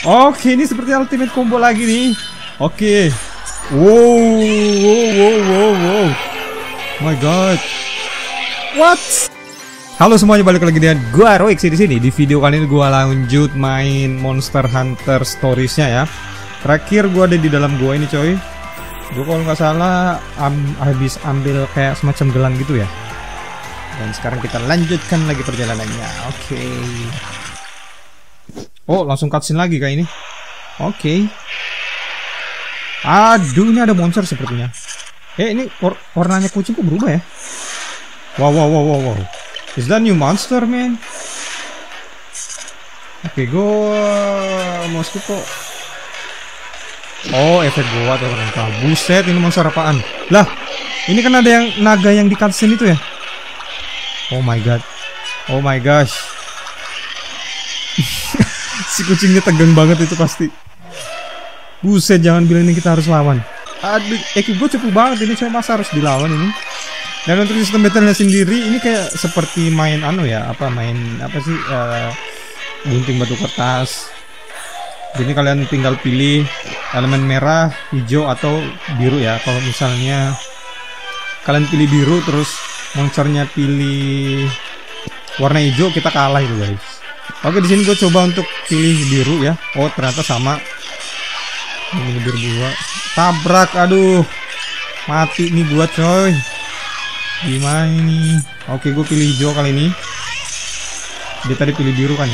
Oke, ini seperti ultimate combo lagi nih. Oke. Wow, wow, wow, wow, wow. My God. What? Halo semuanya, balik lagi dengan gua Roix di sini. Di video kali ini gua lanjut main Monster Hunter Stories-nya ya. Terakhir gua ada di dalam gua ini, coy. Gua kalau nggak salah habis ambil kayak semacam gelang gitu ya. Dan sekarang kita lanjutkan lagi perjalanannya. Oke. Oh, langsung cutscene lagi kayak ini. Oke. Aduh, ini ada monster sepertinya. Ini warnanya kucing kok berubah ya? Wow, wow, wow, wow, wow. Is that new monster, man? Oke, gua mau skip kok. Oh, efek gua atau rangka. Buset, ini monster apaan? Lah, ini kan ada yang naga yang di cutscene itu ya? Oh my god. Oh my gosh. Si kucingnya tegang banget itu pasti. Buset, jangan bilang ini kita harus lawan. Aduh, gue cukup banget ini, coy, masa harus dilawan ini. Dan untuk sistem battle-nya sendiri ini kayak seperti main gunting batu kertas. Jadi kalian tinggal pilih elemen merah, hijau atau biru ya. Kalau misalnya kalian pilih biru terus monsternya pilih warna hijau, kita kalah itu, guys. Oke, di sini gue coba untuk pilih biru ya. Oh, ternyata sama. Ini biru gua. Tabrak, aduh. Mati nih gua, coy. Gimana ini? Oke, gue pilih hijau kali ini. Dia tadi pilih biru kan ya.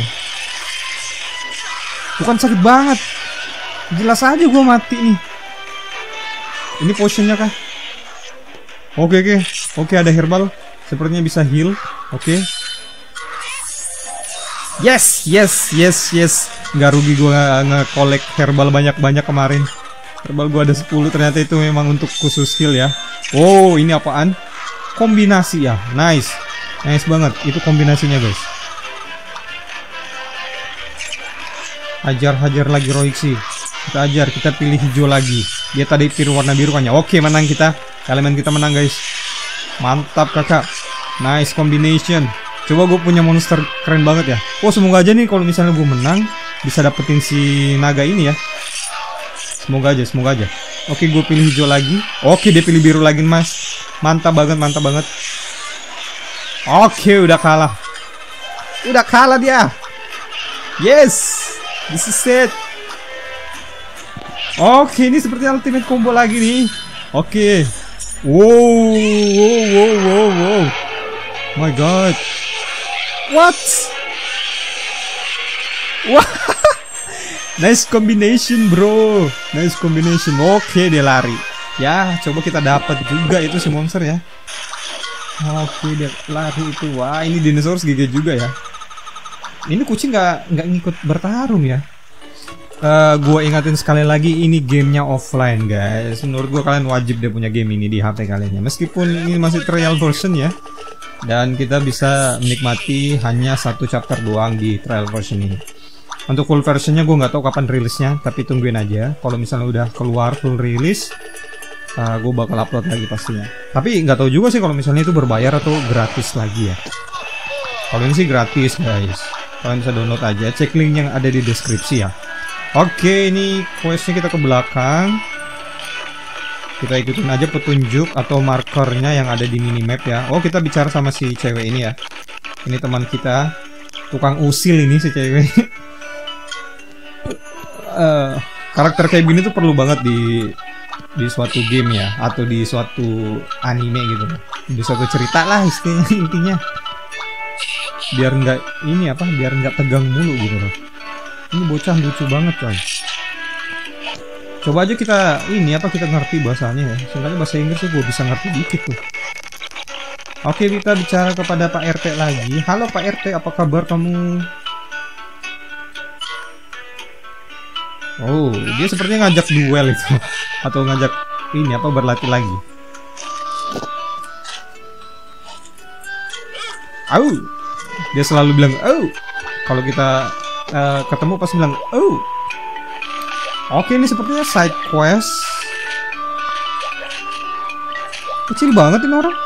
Bukan sakit banget. Jelas aja gue mati nih. Ini potionnya kah? Oke, ada herbal. Sepertinya bisa heal. Oke. Yes. Nggak rugi gue nge-collect herbal banyak-banyak kemarin. Herbal gue ada 10. Ternyata itu memang untuk khusus heal ya. Oh, ini apaan? Kombinasi ya. Nice banget. Itu kombinasinya, guys. Hajar lagi Roixi. Kita ajar, kita pilih hijau lagi. Dia tadi pilih warna biru kan ya. Oke, menang kita. Elemen kita menang, guys. Mantap, kakak. Nice combination. Coba gue punya monster keren banget ya. Oh, semoga aja nih kalau misalnya gue menang bisa dapetin si naga ini ya. Semoga aja. Oke, gue pilih hijau lagi. Oke, dia pilih biru lagi, mas. Mantap banget. Oke, udah kalah dia. Yes, this is it. Oke, ini seperti ultimate combo lagi nih. Oke. Wow. My god. What? Nice combination, bro. Oke, dia lari. Ya, coba kita dapat juga itu si monster ya. Oke, dia lari itu. Wah, ini dinosaurus gigi juga ya. Ini kucing nggak ngikut bertarung ya. Gua ingatin sekali lagi, ini gamenya offline, guys. Menurut gua kalian wajib deh punya game ini di HP kalian ya. Meskipun ini masih trial version ya. Dan kita bisa menikmati hanya satu chapter doang di trial version ini. Untuk full versionnya gue nggak tahu kapan rilisnya, tapi tungguin aja. Kalau misalnya udah keluar full rilis, gue bakal upload lagi pastinya. Tapi nggak tahu juga sih kalau misalnya itu berbayar atau gratis lagi ya. Kalau ini sih gratis, guys. Kalian bisa download aja. Cek link yang ada di deskripsi ya. Oke, ini questnya kita ke belakang. Kita ikutin aja petunjuk atau markernya yang ada di minimap ya. Oh, kita bicara sama si cewek ini ya. Ini teman kita, tukang usil ini si cewek. Karakter kayak gini tuh perlu banget di suatu game ya, atau di suatu anime gitu, di suatu cerita lah intinya. Biar nggak tegang mulu gitu loh. Ini bocah lucu banget, coy. Coba aja kita ngerti bahasanya ya. Sebenarnya bahasa Inggris tuh gue bisa ngerti dikit tuh. Oke, kita bicara kepada Pak RT lagi. Halo Pak RT, apa kabar kamu? Oh, dia sepertinya ngajak duel itu. Atau ngajak berlatih lagi. Au. Dia selalu bilang au. Kalau kita ketemu pasti bilang au. Oke, ini sepertinya side quest. Kecil banget ini orang.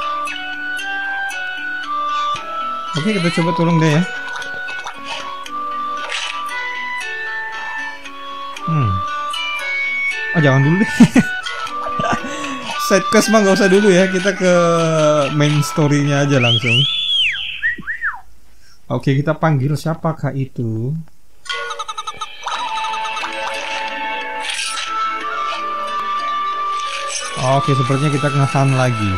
Oke, kita coba tolong dia ya. Oh jangan dulu deh. Side quest mah nggak usah dulu ya. Kita ke main story-nya aja langsung. Oke, kita panggil siapakah itu? Oke, sepertinya kita ngehan lagi.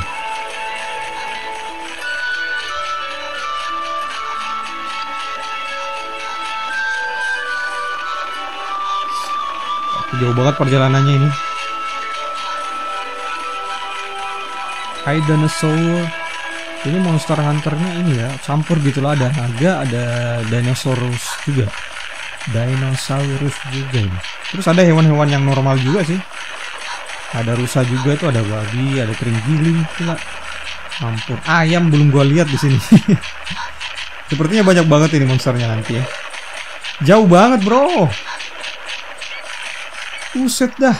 Jauh banget perjalanannya ini. Hai dinosaur. Ini monster hunternya ini ya, campur gitu lah, ada naga, ada dinosaurus juga. Dinosaurus juga ini. Terus ada hewan-hewan yang normal juga sih. Ada rusa juga tuh, ada babi, ada terenggiling pula. Campur. Ayam belum gua lihat di sini. Sepertinya banyak banget ini monsternya nanti ya. Jauh banget, bro. Buset dah.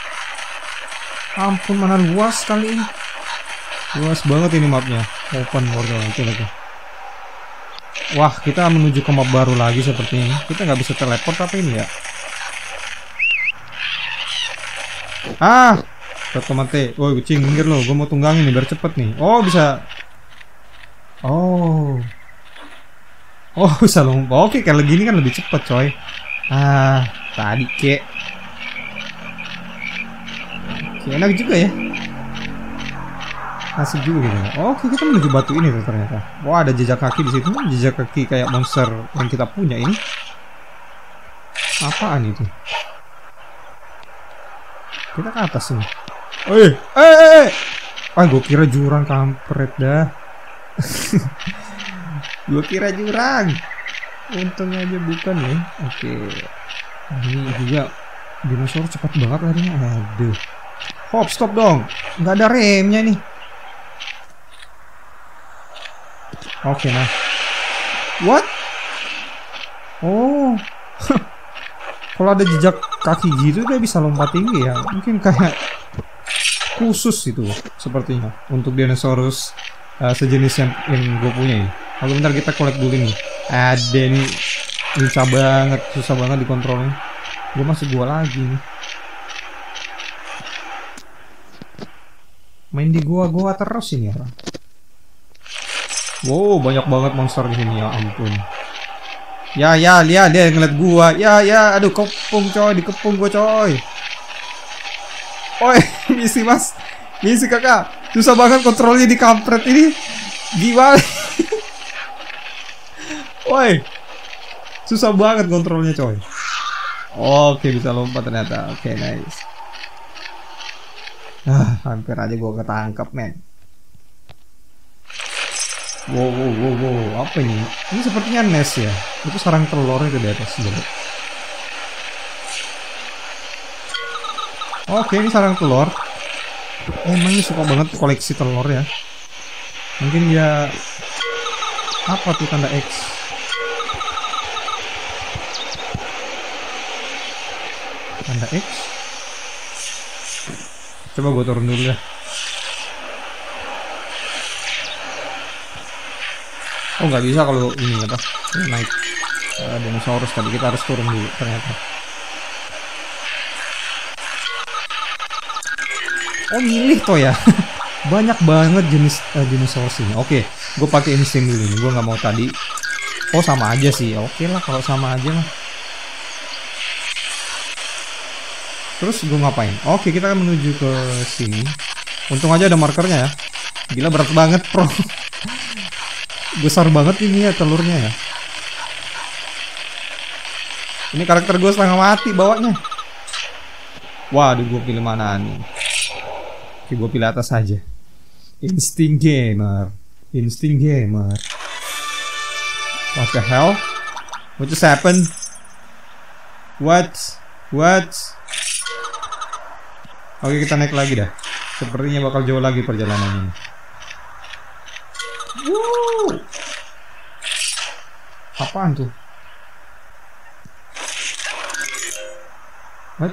Ampun, mana luas kali ini. Luas banget ini mapnya. Open world nanti lagi. Wah, kita menuju ke map baru lagi seperti ini. Kita nggak bisa teleport tapi ini ya. Mate. Woi, kucing minggir lo. Gue mau tunggangin nih biar cepet nih. Oh, bisa. Oh, bisa lompat. Oke, kalau gini kan lebih cepet, coy. Tadi kek. Enak juga ya. Asik juga gitu. Oke, kita menuju batu ini tuh ternyata. Wah, ada jejak kaki di situ. Jejak kaki kayak monster yang kita punya ini. Apaan itu? Kita ke atas nih. Gue kira jurang, kampret dah. Gue kira jurang. Untungnya aja bukan ya. Oke. Ini juga dinosaurus cepat banget larinya. Aduh. Hop, stop dong. Nggak ada remnya nih. Oke, nah. What? Oh. Kalau ada jejak kaki gitu dia bisa lompat tinggi ya. Mungkin kayak khusus itu sepertinya untuk dinosaurus sejenis yang gue punya ini. Kalau bentar kita collect dulu nih. Ada nih. Susah banget dikontrolnya. Gue masih gua lagi nih. Main di gua terus ini orang. Wow, banyak banget monster di sini ya ampun. Ya, lihat dia ngeliat gua. Ya, aduh kepung coy, dikepung gua coy. Oi, misi mas, misi kakak. Susah banget kontrolnya di kampret ini. Gimana? Woi, susah banget kontrolnya coy. Oke, bisa lompat ternyata. Oke, nice. Hampir aja gua ketangkap, men. Wow, apa ini? Ini sepertinya nest ya. Itu sarang telurnya ke di atas juga. Oke, ini sarang telur. Emang ini suka banget koleksi telur ya. Mungkin dia apa tuh tanda X? Tanda X. Coba gue turun dulu ya. Oh, nggak bisa kalau ini apa naik dinosaurus tadi, kita harus turun dulu ternyata. Oh, milih toh ya. Banyak banget jenis dinosaurus ini. Oke, gue pakai insting dulu nih. Gue nggak mau tadi. Oh, sama aja sih. Oke lah kalau sama aja mah. Terus gue ngapain? Oke, kita akan menuju ke sini. Untung aja ada markernya ya. Gila, berat banget, bro. Besar banget ini ya telurnya ya. Ini karakter gue setengah mati bawanya. Waduh, gue pilih mana nih? Oke, gue pilih atas aja. Instinct gamer. What the hell? What just happened? What? Oke, kita naik lagi dah. Sepertinya bakal jauh lagi perjalanan ini. Apaan tuh? What?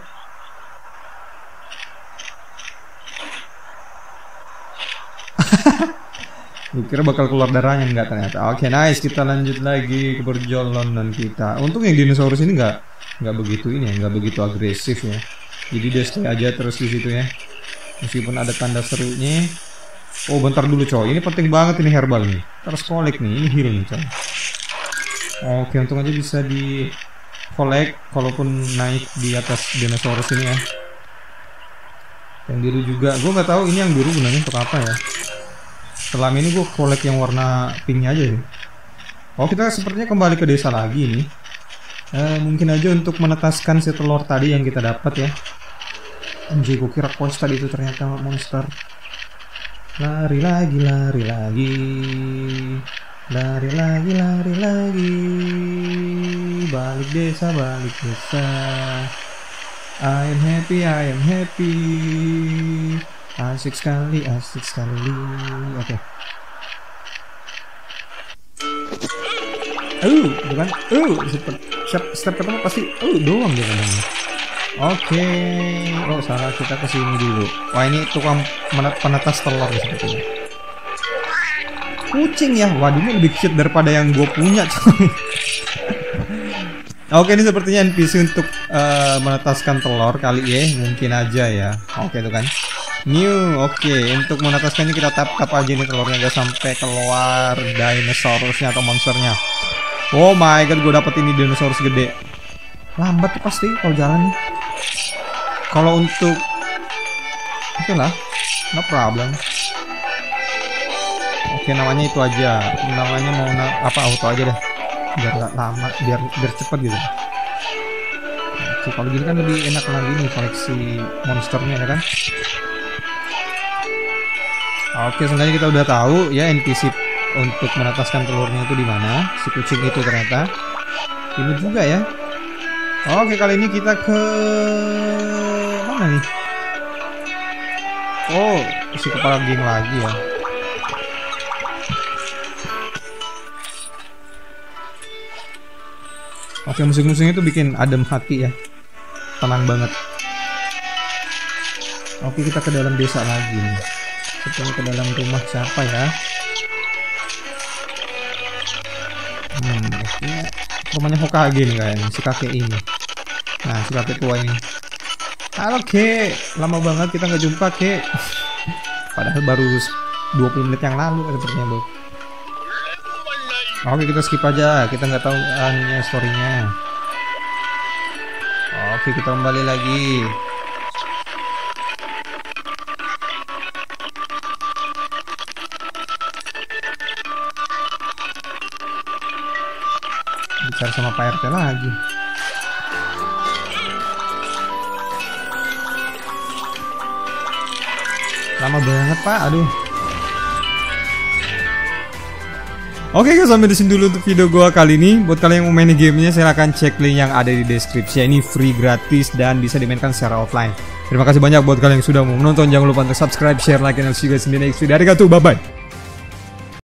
Gue kira bakal keluar darahnya, enggak ternyata. Oke, nice, kita lanjut lagi ke perjalanan kita. Untung yang dinosaurus ini enggak nggak begitu ini ya, nggak begitu agresif ya. Jadi dia stay aja terus di situ ya, meskipun ada tanda serunya. Oh bentar dulu coy, ini penting banget ini herbal nih, terus collect nih, ini heal nih coy. Oke, untung aja bisa di collect kalaupun naik di atas dinosaurus ini ya. Yang biru juga, gue nggak tahu ini yang biru gunanya untuk apa ya. Selama ini gue collect yang warna pinknya aja sih. Oh, kita sepertinya kembali ke desa lagi nih. Mungkin aja untuk menetaskan si telur tadi yang kita dapat ya. Anjir, gue kira quest tadi itu ternyata monster. Lari lagi, lari lagi, lari lagi, lari lagi, balik desa, balik desa. I am happy, I am happy. Asik sekali, asik sekali. Oke. Bukan. Step pertama pasti doang dia ngomongnya. Oke. Oh, salah, kita ke sini dulu. Wah, ini tukang penetas telur sepertinya. Kucing ya. Waduh, ini lebih cute daripada yang gue punya, coy. Oke, ini sepertinya NPC untuk menetaskan telur kali ya, mungkin aja ya. Oke, itu kan. New, oke. Untuk menetaskannya kita tap aja nih telurnya, gak sampai keluar dinosaurusnya atau monsternya. Oh my god, gue dapet ini dinosaurus gede. Lambat tuh pasti kalau jalan nih. Kalau untuk oke lah, no problem. Oke, namanya itu aja. Namanya mau apa auto aja deh. Biar gak lama, biar cepet gitu. Oke, kalau gini kan lebih enak lagi nih koleksi monsternya ya kan. Oke, seenggaknya kita udah tahu ya NPC untuk menetaskan telurnya itu di mana. Si kucing itu ternyata ini juga ya. Oke, kali ini kita ke mana nih? Oh, si kepala geng lagi ya. Oke, musik-musiknya itu bikin adem hati ya. Tenang banget. Oke, kita ke dalam desa lagi nih. Kita ke dalam rumah siapa ya? Oke. Rumahnya Hokage nih kayaknya, si kakek ini. Nah, si kakek tua ini. Halo Kek, lama banget kita nggak jumpa Kek. Padahal baru 20 menit yang lalu sepertinya bro. Oke, kita skip aja, kita nggak tahu storynya. Oke, kita kembali lagi. Bicara sama Pak RT lagi. Lama banget Pak, aduh. Oke guys, sampai di sini dulu untuk video gua kali ini. Buat kalian yang mau main gamenya, silahkan cek link yang ada di deskripsi. Ini free, gratis, dan bisa dimainkan secara offline. Terima kasih banyak buat kalian yang sudah mau menonton. Jangan lupa untuk subscribe, share, like, and see you guys in the next video. Arigatou, bye bye.